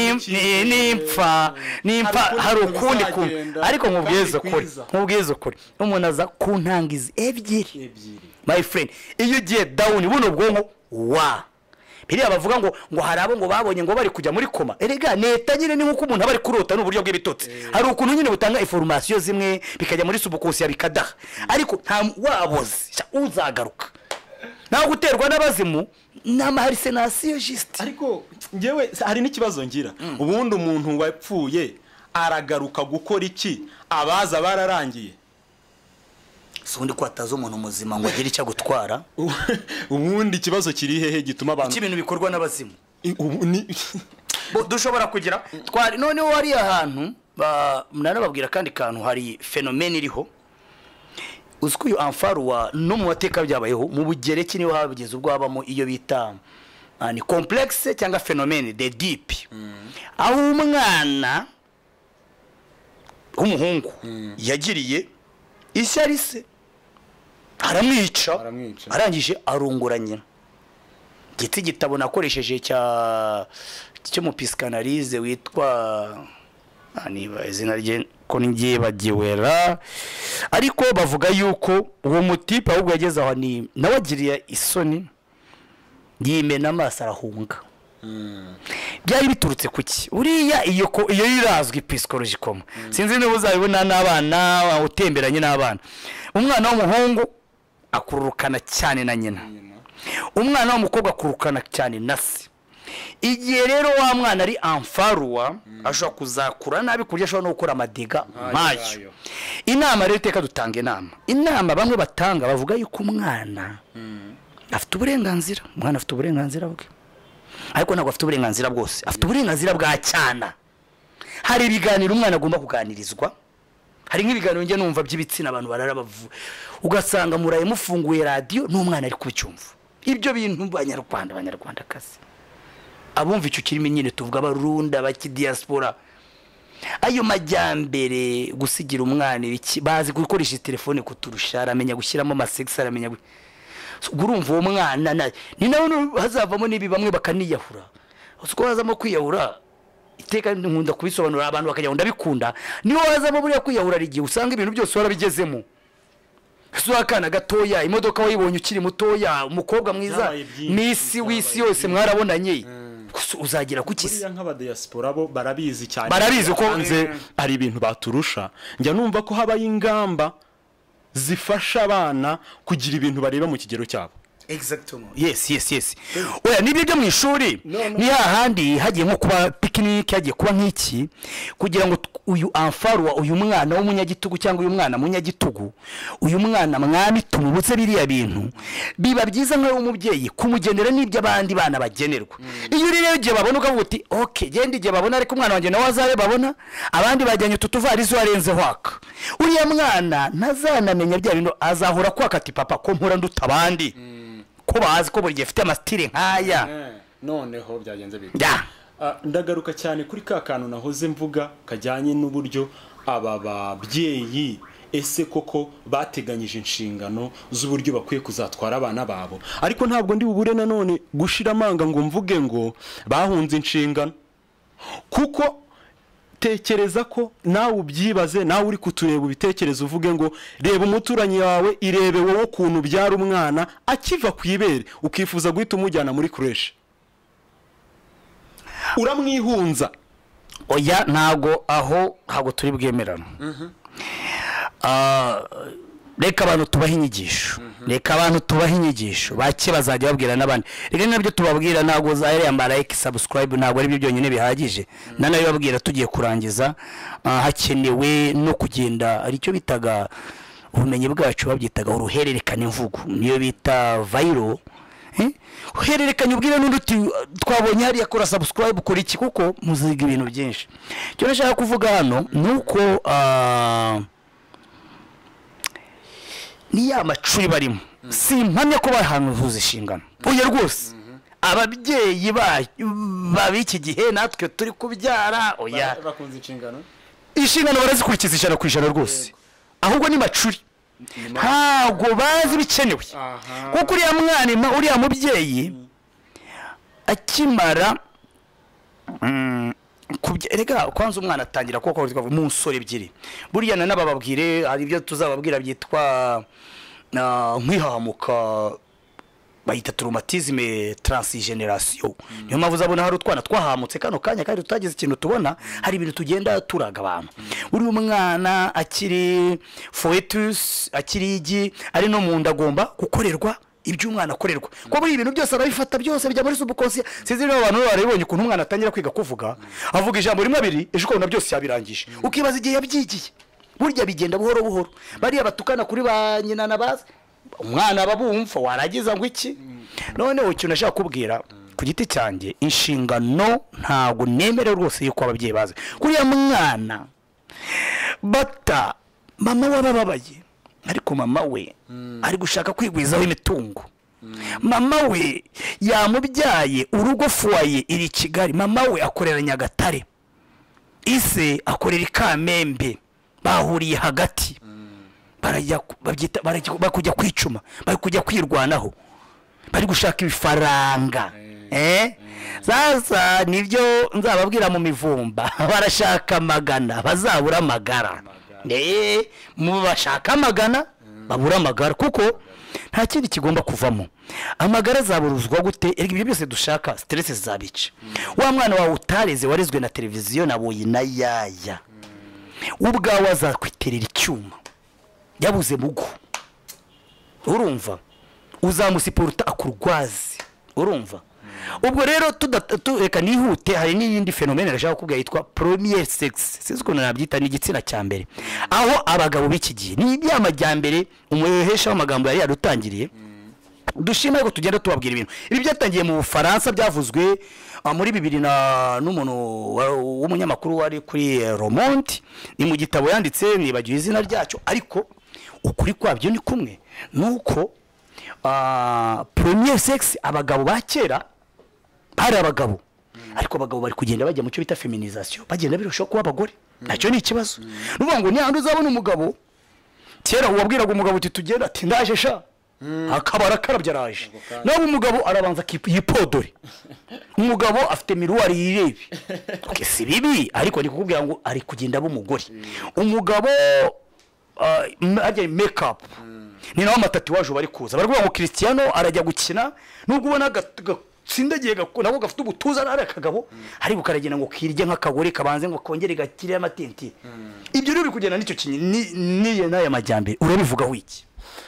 nimpfa hari ukundi ariko nkubwiza ukuri umuntu aza kuntangiza ebyiri my friend iyo ugiye down buno bwonko biriya bavuga ngo hari abo ngo babonye ngo bari kujya muri koma erega neta nyine ni nkuko umuntu aba ari kurota n'uburyo bw'ibitotsi hari ukuntu nyine butanga information zimwe bikajya muri subconscious bikadaha ariko nta waboze uzagaruka naho guterwa n'abazimu n'amahallucination juste ariko ngewe hari n'ikibazo ngira ubundi umuntu wapfuye aragaruka gukora iki abaza bararangiye sundi kwataza umuntu muzima ngo agire icyo gutwara ubundi kibazo kiri hehe gituma abantu ibintu bikorwa n'abazimu dushobora kugira twari noneho wari ahantu nanababwira kandi kantu hari fenomene iriho uziko uyu amfaruwa no mu mateka byabayeho mu bugereki niho habigeze ubwo habamo iyo bita ni complexe cyangwa fenomene de deep aho umwana w'umuhungu yagiriye ishyari se aramwica arangije arunguranye giti gitabo nakoresheje cyo mu psychanalyse witwa niba izina rye ko ngiye bagiwera ariko bavuga yuko uwo mutipe ahubwo yageze aho ni nawagiriye isoni yimena amaso arahunga byari biturutse kuki uriya iyo irazwi psychological sinzi niba uzabibona n'abana utemberanye n'abana umwana w'umuhungu akururukana cyane na nyina umwana w'umukobwa akururukana cyane na se igihe rero wa mwana ari amfaruwa ashobora kuzakura nabi kurya ashobora no gukora amadega ntacyo inama rero iteka dutanga inama bamwe batanga bavuga yuko umwana afite uburenganzira umwana afite uburenganzira bwe ariko ntabwo afite uburenganzira bwose afite uburenganzira bwa cyana hari ibiganiro umwana agomba kuganirizwa hari nk'ibiganiro njye numva by'ibitsina abantu barara bavu ugasanga muraye mufunguye radio n'umwana ari kubicyumva ibyo bintu abanyarwandakazi abumva icyo kirimo nyine tuvuga abarunda baki diaspora ayo majyambere gusigira umwana ibiki bazi gukoresha telefone kuturusha aramenya gushyiramo amasex aramenya urumva uwo mwana ni nawe hazavamo nibi bamwe bakaniyahura uko hazamo kwiyahura iteka nkunda kubisobanura abantu bakajya ndabikunda niho hazamo buriya kwiyahura rigiye usanga ibintu byose warabigezemo akana gatoya imodoka wayibonye ukiri mutoya umukobwa mwiza misi wisi yose mwarabonanye uzagira kukisi buriya nk'abadiaspora bo barabizi cyane barabizi ko nze ari ibintu baturusha njya numva ko habaye ingamba zifasha abana kugira ibintu bareba mu kigero cyabo exactement yes oya nibyo byo mu ishuri ni hahandi hagiye nko kuba picnic hagiye kuba nk'iki kugira ngo uyu amfaruwa uyu mwana w'umunyagitugu cyangwa uyu mwana munyagitugu uyu mwana mwami tumubutse biriya bintu biba byiza nkaho umubyeyi kumugenera n'ibyo abandi bana bagenerwa iyo uri rero gihe babona ukavuga uti okay genda igihe babona ariko umwana wanjye nawe azabe babona abandi bajyanye tutuvarizo arenze hwaka uriya mwana ntazanamenya bya bintu azahura kwaka ati papa ko mpura nduta abandi ko bazi ko buri gihe afite amastire nkaya noneho byagenze bita ndagaruka cyane kuri ka kantu nahoze mvuga kajyanye n'uburyo aba babyeyi ese koko bateganyije inshingano z'uburyo bakwiye kuzatwara abana babo ariko ntabwo ndi bubure nanone gushira amanga ngo mvuge ngo bahunze inshingano kuko tekereza ko nawe ubyibaze nawe uri kutureba ubitekerezo uvuge ngo reba umuturanyi wawe irebe wowe ukuntu byara umwana akiva ku ibere ukifuza guhita umujyana muri creche uramwihunza oya ntago turi bwemerano reka abantu tubaha inyigisho bake bazajya babwira n'abandi reka nabyo tubabwira ntago zayambara like subscribe ntago ari byo byonyine bihagije nanayo babwira tugiye kurangiza hakenewe no kugenda ari cyo bitaga ubumenyi bwacu babyitaga uruhererekane imvugo niyo bita viral uhererekanye ubwira n'undi twabonye hariya kora subscribe kuri iki kuko muziga ibintu byinshi cyo nashaka kuvuga hano nuko ni ya macuri barimo simpamye ko bahanuza inshingano uye rwose ababyeyi babiki gihe natwe turi kubyara oya bakunze inshingano barazikurikiza ijana ku ijana rwose ahubwo ni macuri ntago bazi bikenewe kuko uriya mwana uriya mubyeyi akimara rega kwanza umwana atangira kuko mu nsore ebyiri buriya n'abababwire hari ibyo tuzababwira byitwa nk'ihamuka bayita traumatisme transgeneration niyo mpamvu uzabona hari utwana twahamutse kano kanya kandi tutagize ikintu tubona hari ibintu tugenda turaga abantu uri umwana akiri foetus akiri igi ari no mu ndagomba gukorerwa ibyo umwana akorerwa ko buri ibintu byose arabifata byose bijya muri subconscious sinzi niba abantu barabonye ukuntu umwana atangira kwiga kuvuga avuga ijambo rimwe abiri ejo ukabona byose yabirangije ukibaza igihe yabyigiye burya bigenda buhoro buhoro bariya batukana kuri ba nyina nabaza umwana babumva waragiza ngo iki none ucyo nashaka kubwira ku giti cyanjye inshingano ntago nemere rwose yuko ababyeyi baze kuriya mwana bata mama wabababaye ariko mama we ari gushaka kwigwizaho imitungo mama we yamubyaye urugo fuwaye iri Kigali mama we akorera Nyagatare ise akorera Kamembe bahuriye hagati bari kujya kwicuma bari kujya kwirwanaho bari gushaka ibifaranga sasa nibyo nzababwira mu mivumba barashaka magana bazabura amagara mu bashaka magana babura amagara kuko nta kindi kigomba kuvamo. Amagara azaburuzwa gute? Ibyo byose dushaka stress zabica. Wa mwana wawe utareze warezwe na televiziyo naboye na yaya ubwawe azakwiterera icyuma yabuze mugo, urumva uzamusiporuta akurwaze, urumva. Ubwo rero reka nihute, hari n'iyindi fenomene rashaka kubwira yitwa premier sex, sinzi ukuntu nabyita, ni igitsina cya mbere, aho abagabo b'iki gihe ni iby'amajyambere umuhesha w'amagambo yari yarutangiriye. Dushima ko tugenda tubabwira ibintu ibi byatangiye mu Bufaransa, byavuzwe muri 2000 n'umuntu w'umunyamakuru wari kuri Le Monde, ni mu gitabo yanditse nibagiye izina ryacyo, ariko ukuri kwabyo ni kumwe, nuko premier sex abagabo bakera hari abagabo, ariko abagabo bari kugenda bajya mu cyo bita feminisation, bagenda birushaho kuba abagore. Nacyo ni ikibazo. Nuvuga ngo ni handi uzabona umugabo kera wabwiraga umugabo uti tugenda ati ndaje sha, akabara karabye araje, nawe umugabo arabanza yipodore, umugabo afite miruwari yirebe. Okay, si bibi, ariko ni kukubwira ngo ari kugenda b'umugore. Umugabo ajya make up, ni nawe amatatuwaje bari kuza, baravuga ngo Cristiano arajya gukina, nubwo ubona sindagiye nako gafite ubutuza ari akagabo, hari bukaragenda ngo kirye nk'akagore kabanze ngo kongere gakire amatenti. Ibyo rero bikugenda nicyo niye naye majyambere urabivuga wiki.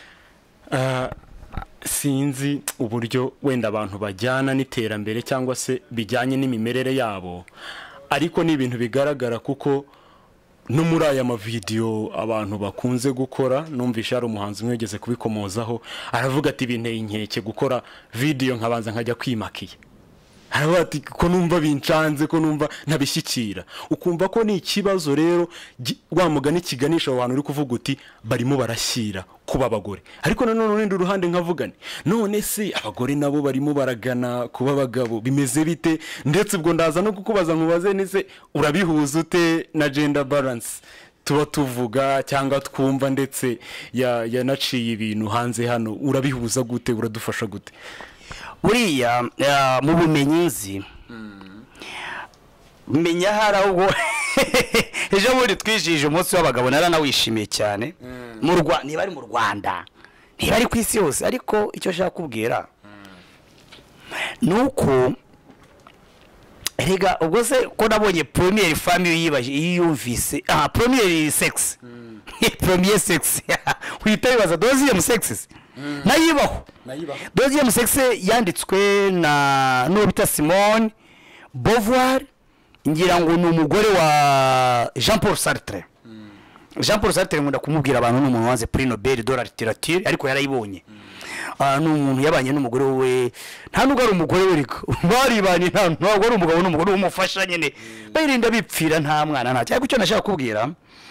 Sinzi uburyo wenda abantu bajyana n'iterambere cyangwa se bijyanye n'imimerere yabo, ariko ni ibintu bigaragara kuko no muri aya mavideo abantu bakunze gukora. Numvisha ari umuhanzi umwe yageze kubikomozaho, aravuga ati binteye inkeke gukora video nkabanza nkajya kwimakiye, aravuga ati ko numva bincanze, ko numva ntabishyikira. Ukumva ko ni ikibazo rero wa mugani kiganisha abantu uri kuvuga uti barimo barashyira kuba abagore, ariko nanone urundi ruhande nkavugane none se abagore nabo barimo baragana kuba abagabo, bimeze bite? Ndetse ubwo ndaza no kukubaza nkubaze nese urabihuza ute na gender balance tuba tuvuga cyangwa twumva, ndetse yanaciye ibintu hanze hano, urabihuza gute, uradufasha gute? Uriya mu bumenyizi menya haraho ejo muri twijije umunsi w'abagabo naranawishimiye cyane mu Rwanda, niba ari mu Rwanda niba ari ku isi yose, ariko icyo shaka kubwira nuko rega ubwo se ko nabonye premier family yibaje yiyumvise premier sex premier sex witabibaza deuxième sex nayibaho deuxième sex yanditswe na n'ubita Simone Beauvoir, ngira ngo ni umugore wa Jean Paul Sartre. Jean Paul Sartre nkunda kumubwira abantu n'umuntu wanze prix Nobel de la littérature, ariko yarayibonye. N'umuntu yabanye n'umugore we, nta nubwo ari umugore we, riko baribanye, ntabwo ari umugabo n'umugore umufasha nyine bayirinda bipfira nta mwana nta cyangwa. Icyo nashaka kubwira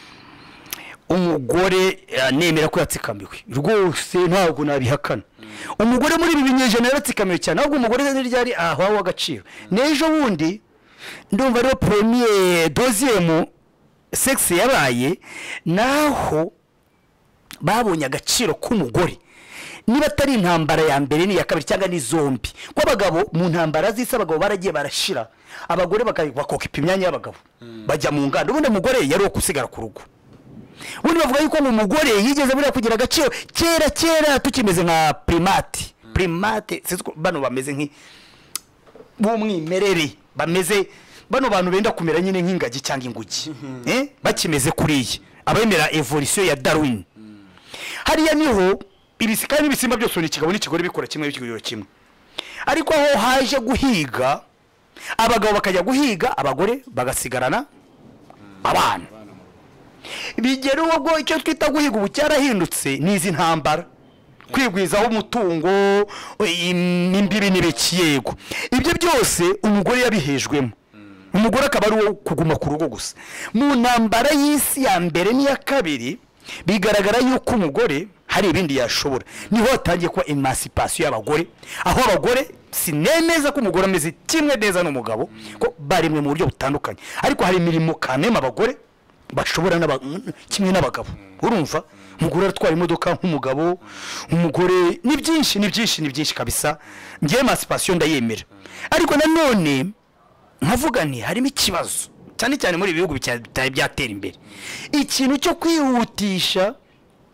umugore nemera ko yatsikamiwe rwose, ntabwo nabihakana. Umugore muri ibi binyejana yaratsikamiwe cyane, ahubwo umugore ryari aho agaciro. Nejo bundi ndumva rero premier deuxième sex yabaye, naho babonye agaciro k'umugore, niba atari intambara ya mbere ni ya kabiri cyangwa ni zombi. Kwa abagabo mu ntambara z'isi abagabo baragiye barashira, abagore bakokipa imyanya y'abagabo bajya mu nganda. Ubundi umugore yari okusigara ku rugo. Ubundi bavuga yuko umugore yigeze buriya kugira agaciro kera tukimeze nka primate bano bameze nk'i bumwimerere, bameze bano bantu benda kumera nyine nk'ingagi cyangwa ingugi, bakimeze kuriye abemera evolution ya Darwin. Hariya niho ibisika n'ibisimba byose n'ikigabo n'ikigore bikora kimwe bikigoro kimwe, ariko aho haje guhiga abagabo bakajya guhiga, abagore bagasigarana abana. Bigera ubwo icyo twita guhiga ubu cyarahindutse n'izi ntambara, kwigwizaho umutungo, imbibi n'ibikiyego. Ibyo byose umugore yabihejwemo, umugore akaba ari wo kuguma ku rugo gusa. Mu ntambara y'isi ya mbere n'iya kabiri bigaragara yuko umugore hari ibindi yashobora, niho hatangiye kuba emancipation y'abagore, aho abagore sinemeza ko umugore ameze kimwe neza n'umugabo, ko barimwe mu buryo butandukanye, ariko hari imirimo kanema abagore bashobora kimwe n'abagabo. Urumva umugore atwara imodoka nk'umugabo, umugore ni byinshi kabisa. Ngiye emancipation ndayemera, ariko nanone nkavuga nti harimo ikibazo cyane cyane muri ibihugu bitari byatera imbere, ikintu cyo kwihutisha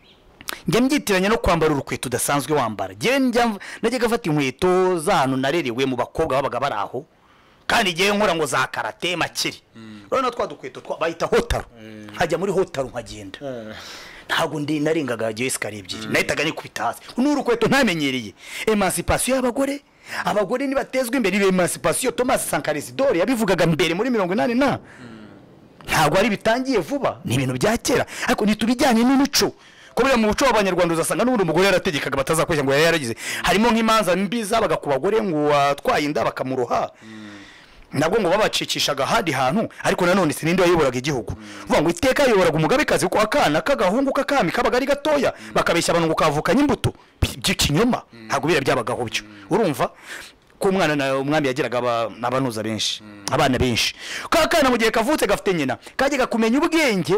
njya mbyitiranya no kwambara urukweto udasanzwe wambara najyaga afata inkweto z'ahantu narerewe mu bakobwa babaga bari aho kandi ngewe nkora ngo za karate makiri urabona twa dukweto bayita hotaro nkajya muri hotaro nkagenda ntabwo narengaga esikariye ebyiri nahitaga nikubita hasi n'urukweto ntamenyereye emancipation y'abagore abagore nibatezwe imbere emancipation Thomas Sankara Isidore yabivugaga mbere muri 80 ntabwo ari bitangiye vuba ni ibintu bya kera ariko nitubijyanye n'umuco kubera mu buco w'abanyarwanda uzasanga n'ubundi umugore yarategekaga batazakweshya ngo yaragize harimo nk'imanza mbi zabaga ku bagore ngo watwaye inda bakamuroha nabwo ngo babacicishaga handi hantu ariko nanone sininde wayoboraga igihugu vuga ngo iteka yayoboraga umugabekazi uko akana kagahungu kakami kabaga ari gatoya bakabeshya abantu ngo kavukanye imbuto by'ikinyoma ntabwo bira byabagaho byo urumva ko umwana na umwami yagiraga abanuza benshi abana benshi kakana mu gihe kavutse gafite nyina kajyaga kumenya ubwenge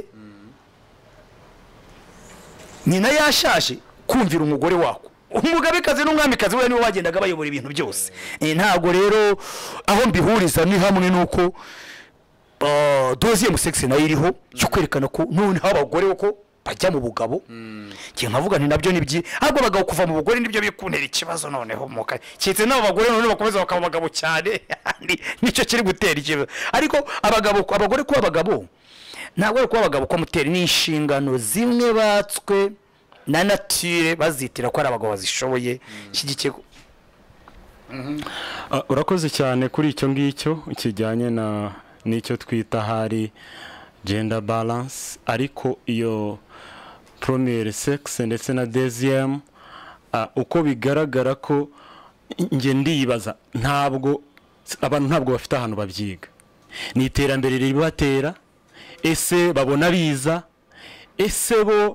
nyina yashaje kumvira umugore wako umugabekazi n'umwamikazi we niwe wagendaga bayobora ibintu byose ntago rero aho mbihuriza ni hamwe nuko deuxième sexe nayo iriho cyo kwerekana ko none abagore uko bajya mu bugabo cyo nkavuga nti nabyo nibyi ahubwo abagabo kuva mu bugore nibyo bikuntera ikibazo noneho muka cyitse n'abo bagore none bakomeza bakaba abagabo cyane nicyo kiri gutera ikibazo ariko abagore kuba abagabo ntabwo kuba abagabo ko mutera n'inshingano zimwe batswe na nature bazitira ko ari abagabo bazishoboye kigiye urakoze cyane kuri icyo ngicyo kijyanye na nicyo twita hari gender balance ariko iyo premiere sexe ndetse na deuxième uko bigaragara ko nge ndibaza ntabwo abantu ntabwo bafite ahantu babyiga ni iterambere ribatera ese babona biza ese bo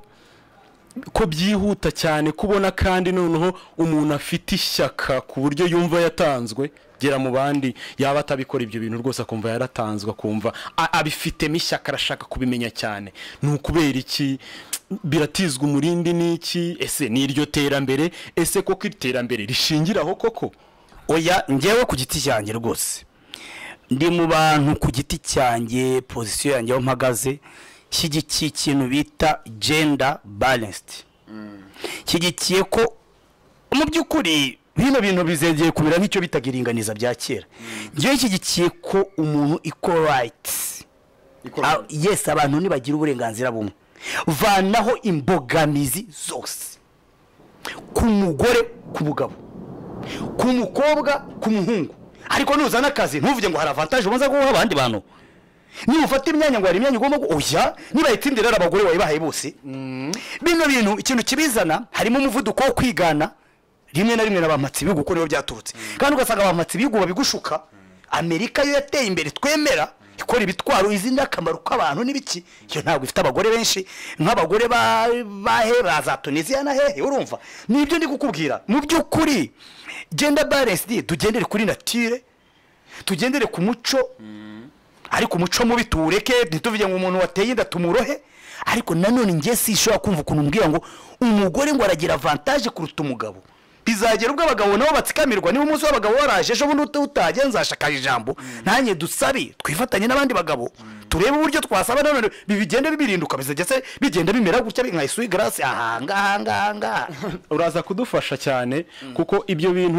ko byihuta cyane kubona kandi noneho umuntu afite ishyaka ku buryo yumva yatanzwe gera mu bandi yaba atabikora ibyo bintu rwose akumva yaratanzwe akumva abifitemo ishyaka arashaka kubimenya cyane ni ukubera iki biratizwa umurindi n'iki ese ni iryo terambere ese koko iterambere rishingiraho koko oya ngewe ku giti cyanjye rwose ndi mu bantu ku giti cyanjye position yanjye aho mpagaze shyigikiye ikintu bita gender balanced shyigikiye ko mu by'ukuri bino bintu bizegeye kumera nk'icyo bitaga iringaniza bya kera ngewe shyigikiye ko umuntu equal rights yes abantu nibagira uburenganzira bumwe vanaho imbogamizi zose ku mugore ku bugabo ku mukobwa ku muhungu ariko nuzana akazi ntuvuge ngo hari avantage ubanza guha abandi bantu ni ufata imyanya ngo hari imyanya ugomba oya niba yitsindira abagore wayibahaye bose bino bintu ikintu kibizana harimo umuvuduko wo kwigana rimwe na rimwe nabamatsi bigo uko niyo byaturutse kandi ugasanga abamatsi bigo babigushuka Amerika yo yateye imbere twemera ikora ibitwaro izindi akamaro k'abantu n'ibiki cyo ntabwo ifite abagore benshi nk'abagore bahe baza Tunisia na hehe urumva nibyo ndi kukubwira mu by'ukuri gender balance tugendere kuri nature tugendere ku muco ariko umuco mubi tureke ntituvuge ngo umuntu wateye inda tumurohe ariko nanone ngiye sishobora kumva ukuntu mbwira ngo umugore ngo aragira avantage kuruta umugabo bizagera ubwo abagabo nabo batsikamirwa niba umunsi w'abagabo waraje ejo bundi utagenza ashaka ijambo nanye dusabe twifatanye n'abandi bagabo turebe uburyo twasaba none bibigenda bibirinduka bizagese bigenda bimera gutya nkayisuye grace ahanga uraza kudufasha cyane kuko ibyo bintu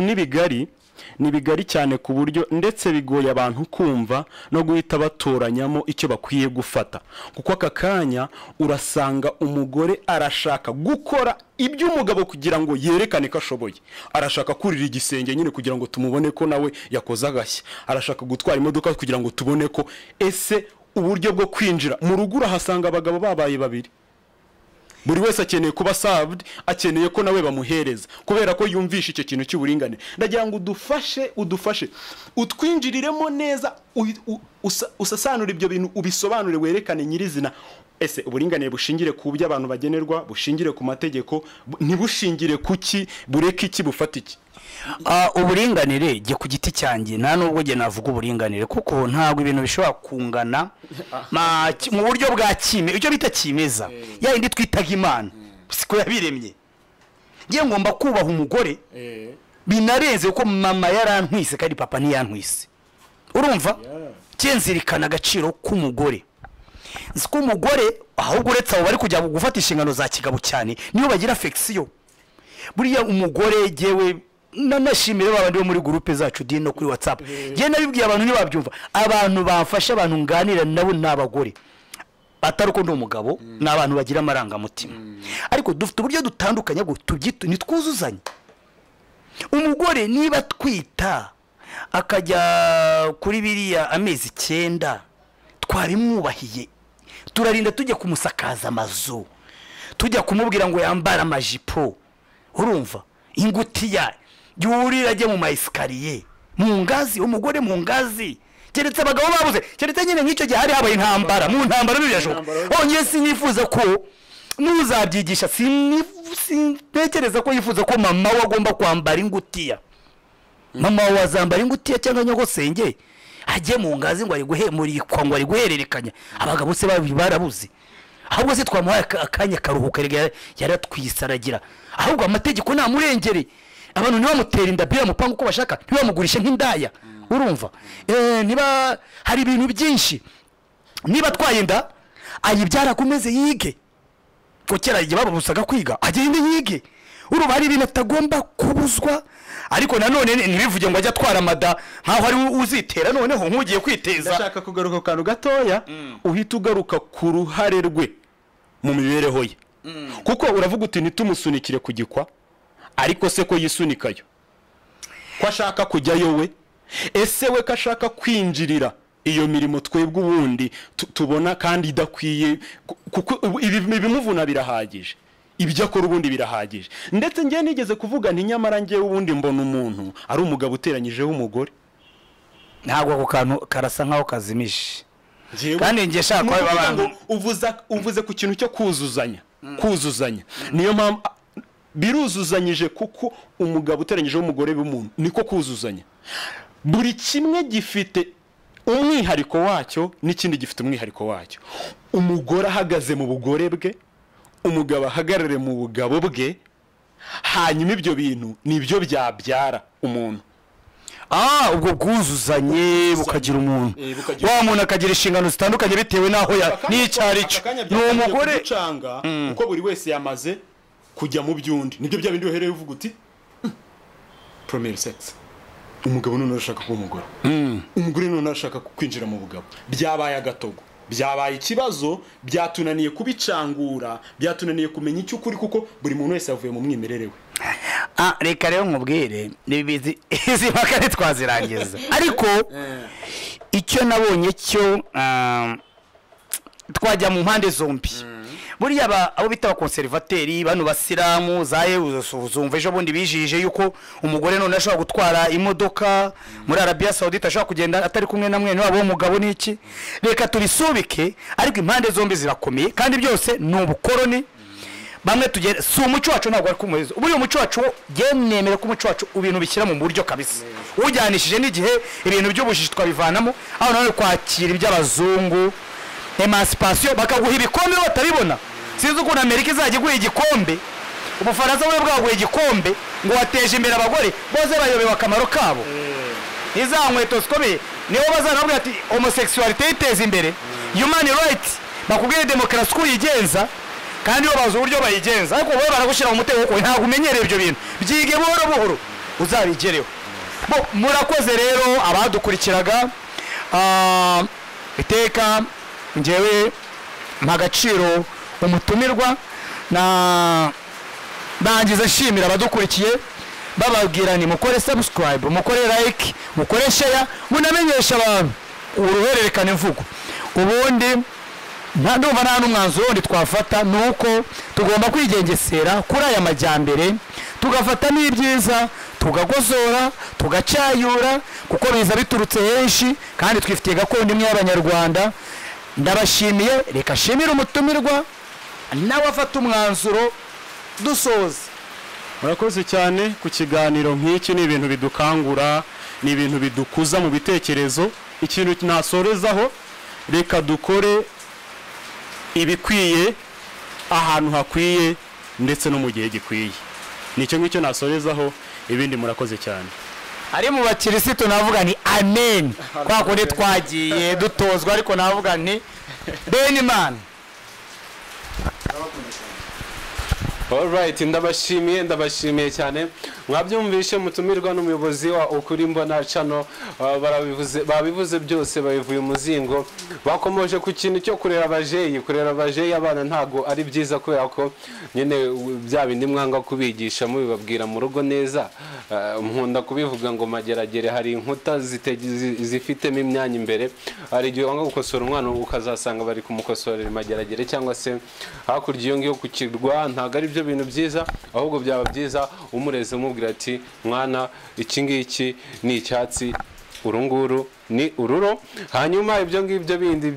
ni bigari cyane ku buryo ndetse bigoye abantu kumva no guhita batoranyamo icyo bakwiye gufata kuko aka kanya urasanga umugore arashaka gukora ibyo umugabo kugira ngo yerekane ko ashoboye arashaka kurira igisenge nyine kugira ngo tumubone ko nawe yakoze agashya arashaka gutwara imodoka kugira ngo tubone ko ese uburyo bwo kwinjira mu rugo urahasanga abagabo babaye babiri buri wese akeneye kuba saved akeneye ko nawe bamuhereza kubera ko yumvisha icyo kintu cy'uburinganire ndagira ngo udufashe utwinjiriremo neza usasanura ibyo bintu ubisobanure werekane nyirizina ese uburinganire bushingire ku byo abantu bagenerwa bushingire ku mategeko ntibushingire kuki bureke iki bufata iki uburinganire je ku giti cyanjye nta nubwo je navuga uburinganire kuko ntago ibintu bishobora kungana mu buryo bwa kime icyo bita kimeza yindi twitaga Imana siko yabiremye ngiye ngomba kubaha umugore binarenze uko mama yarantwise kandi papa ntiyantwise urumva cyenzirikana agaciro k'umugore nzi ko umugore ahubwo uretse abo bari kujya gufata inshingano za kigabo cyane niyo bagira affection buriya umugore jewe nanashimire babandi bo muri groupe zacu dino no kuri WhatsApp je nabibwiye abantu nibabyumva abantu bafasha abantu nganira nabo n'abagore atari uko ndi umugabo n'abantu bagira amarangamutima ariko dufite uburyo dutandukanye bwo tubyito nitwuzuzanye umugore niba twita akajya kuri biriya amezi 9 twabimwubahiye turarinda tujya kumusakaza amazu tujya kumubwira ngo yambara amajipo urumva ingutiya yurira ajye mu maesikariye mu ngazi umugore mu ngazi keretse abagabo babuze keretse nyine nk'icyo gihe hari habaye intambara mu ntambara n'ibirashoboka onye sinifuza ko nuzabyigisha sintekereza ko yifuza ko mama we agomba kwambara ingutiya mama we azambara ingutiya cyangwa nyogosenge ajye mu ngazi ngo ari guhemurikwa ngo ari guhererekanya abagabo se barabuze ahubwo se twamuhaye akanya karuhuka yaratwisaragira ahubwo amategeko namurengere abantu niba mutera indabira mupanga uko bashaka ntibamugurishe nk'indaya urumva niba hari ibintu byinshi niba twayenda ayibyara kumeze yige ko kera igihe babusaga kwiga agende yige urumva hari ibintu atagomba kubuzwa ariko nanone ntibivuge ngo ajya atwara amada nkaho ari uzitera noneho nk'ugiye kwiteza ndashaka kugaruka kantu gatoya uhita ugaruka ku ruhare rwe mu mibereho ye kuko uravuga uti nitumusunikire kugikwa ariko se ko yisunikayo ko ashaka kujyayo we ese we ko ashaka kwinjirira iyo mirimo twebwe ubundi tubona kandi idakwiye kuko ibimuvuna birahagije ibyo akora ubundi birahagije ndetse ngiye nigeze kuvuga nti nyamara ngiye ubundi mbona umuntu ari umugabo uteranyijeho umugore ntabwo ako kantu karasa nkaho kazimije kandi ngiye shaka ko abantu uvuze ku kintu cyo kuzuzanya niyo mpamvu biruzuzanyije kuko umugabo uteranyijeho umugore w'umuntu niko kuzuzanya buri kimwe gifite umwihariko wacyo n'ikindi gifite umwihariko wacyo umugore ahagaze mu bugore bwe umugabo ahagarare mu bugabo bwe hanyuma ibyo bintu nibyo byabyara umuntu ubwo bwuzuzanye bukagira umuntu wa muntu akagira inshingano zitandukanye bitewe n'aho n'icyari cyo ni umugore uko buri wese yamaze kujya mu byundi nibyo bya bindi uhereye uvuga uti premier sex umugabo none arashaka kuba umugore umugore none arashaka kwinjira mu bugabo byabaye agatogo byabaye ikibazo byatunaniye kubicangura byatunaniye kumenya icyo ukuri kuko buri muntu wese yavuye mu mwimerere we reka rero nkubwire nibizi izi mpaka twazirangiza ariko icyo nabonye cyo twajya mu mpande zombi buriya abo bita abakonservateri bano basilamu uzumva ejo bundi bijije yuko umugore none ashobora gutwara imodoka muri Arabia Saudite ashobora kugenda atari kumwe na mwene wabo w'umugabo n'iki reka tubisubike ariko impande zombi zirakomeye kandi byose ni ubukoroni bamwe tugere si umuco wacu ntabwo ari kumweza ubu uyu muco wacu nemera ko umuco wacu ibintu bishyira mu buryo kabisa ujyanishije n'igihe ibintu by'ubujiji twabivanamo aho nawe kwakira iby'abazungu emancipation bakaguha ibikombe batabibona sinzi ukuntu Amerika izajya iguha igikombe Ubufaransa bwe bwaguha igikombe ngo wateje imbere abagore bose bayobewe akamaro kabo iza nkweto zikomeye niho bazanavuga ati homosexuality iteza imbere human rights bakubwiye demokarasi ko yigenza kandi bo bazi uburyo bayigenza ariko bo baragushyira mu mutego ko ntabwo umenyereye ibyo bintu byige buhoro buhoro uzabigereho murakoze rero abadukurikiraga iteka ngewe mpagaciro umutumirwa na bangize nshimira abadukurikiye bababwira ni mukore subscribe mukore like mukore share munamenyesha abantu uruhererekane mvugo ubundi ndumva nta n'umwanzuro wundi twafata nuko tugomba kwigengesera kuri aya majyambere tugafata n'ibyiza tugagozora tugacayura kuko biza biturutse henshi kandi twifitiye gakondo imwe y'abanyarwanda ndabashimiye reka shimira umutumirwa nawe afata umwanzuro dusoza murakoze cyane ku kiganiro nk'iki ni ibintu bidukangura ni ibintu bidukuza mu bitekerezo ikintu nasorezaho reka dukore ibikwiye ahantu hakwiye ndetse no mu gihe gikwiye nicyo ngicyo nasorezaho ibindi murakoze cyane ari mu bakirisitu navuga ni amen kwa kundi twagiye dutozwa ariko navuga ni Benimana. Alright, ndabashimiye cyane. Mwabyumvishe mutumirwa n'umuyobozi wa Ukuri Mbona Channel, babivuze byose, babivuye umuzingo, bakomoje ku kintu cyo kurera abajeyi abana ntago ari byiza kubera ko nyene bya bindi mwanga kubigisha mubibabwira mu rugo neza. Nkunda kubivuga ngo mageragere hari inkuta zifitemo imyanya imbere, hari igihe wanga gukosora umwana ukazasanga bari kumukosorera mageragere cyangwa se hakurya iyo ngiyo ku kirwa. Ntago ari byo bintu byiza, ahubwo byaba byiza umureze umubwira ati mwana iki ngiki ni icyatsi, urunguru ni ururo. Hanyuma ibyo ngibyo bindi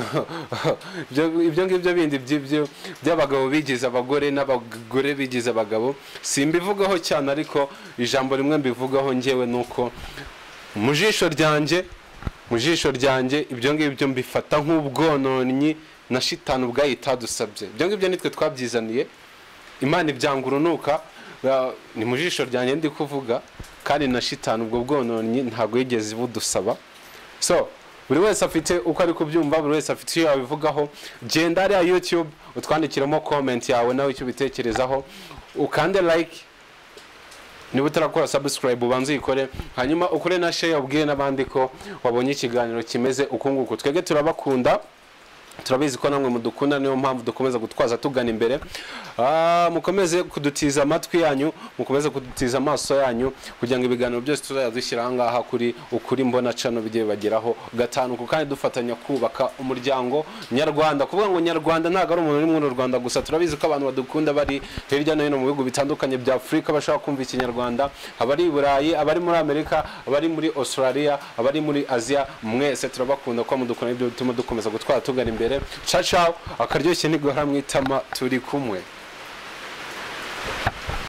by'abagabo bigize abagore n'abagore bigize abagabo simbivugaho cyane, ariko ijambo rimwe mbivugaho ngewe nuko mu jisho ryanjye ibyo ngibyo mbifata nk'ubwononyi na shitani ubwayo itadusabye. Ibyo ngibyo nitwe twabyizaniye, Imana ibyanga urunuka, ni mu jisho ryanjye ndi kuvuga, kandi na shitani ubwo bwononyi ntago yigeze budusaba. So buri wese afite uko ari kubyumva, buri wese afite icyo yabivugaho. Genda ari YouTube utwandikiramo comment yawe nawe icyo bitekerezaho, ukande like, niba utarakora subscribe ubanze uyikore, hanyuma ukore na share ubwiye n'abandi ko wabonye ikiganiro kimeze uko nguko. Twebwe turabakunda, turabizi ko namwe mudukunda, niyo mpamvu dukomeza gutwaza tugana imbere. Mukomeze kudutiza amatwi yanyu, mukomeze kudutiza amaso yanyu, kugira ngo ibiganiro byose tuzajya dushyira ahangaha kuri Ukuri Mbona Channel bijye bageraho gatanuko, kandi dufatanya kubaka umuryango nyarwanda. Kuvuga ngo nyarwanda ntago ari umuntu uri mu Rwanda gusa, turabizi ko abantu badukunda bari hirya no hino mu bihugu bitandukanye bya Afrika bashaka kumva ikinyarwanda, abari i Burayi, abari muri Amerika, abari muri Australia, abari muri Asia. Mwese turabakunda ko mudukunda, ibyo bituma dukomeza gutwara tugana imbere. Ciao, akaryoshye ntigora mwitama, turi kumwe.